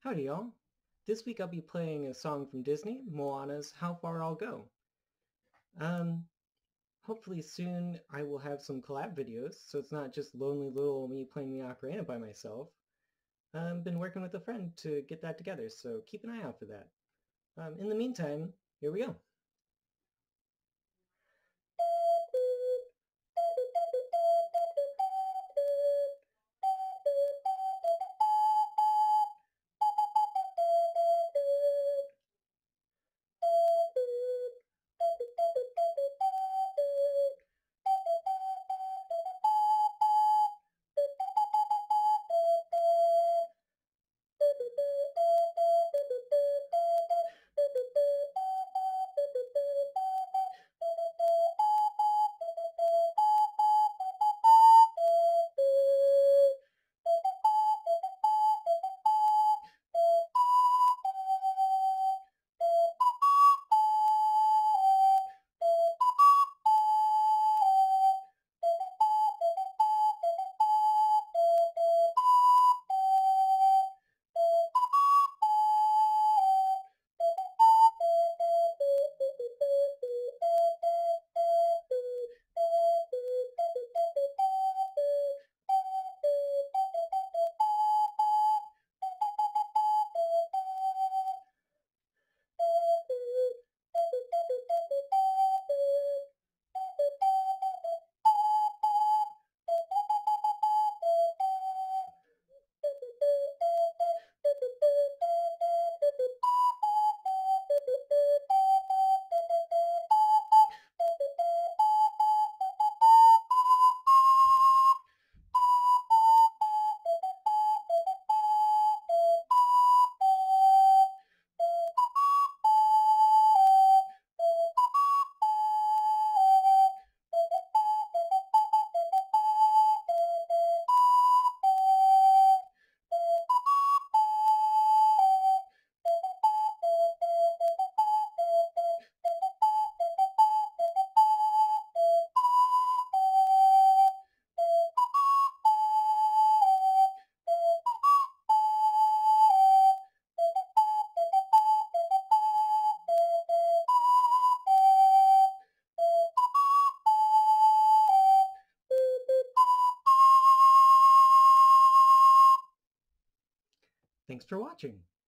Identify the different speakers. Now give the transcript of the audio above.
Speaker 1: Howdy y'all! This week I'll be playing a song from Disney, Moana's How Far I'll Go. Um, Hopefully soon I will have some collab videos, so it's not just lonely little me playing the ocarina by myself. I've been working with a friend to get that together, so keep an eye out for that. In the meantime, here we go. Thanks for watching!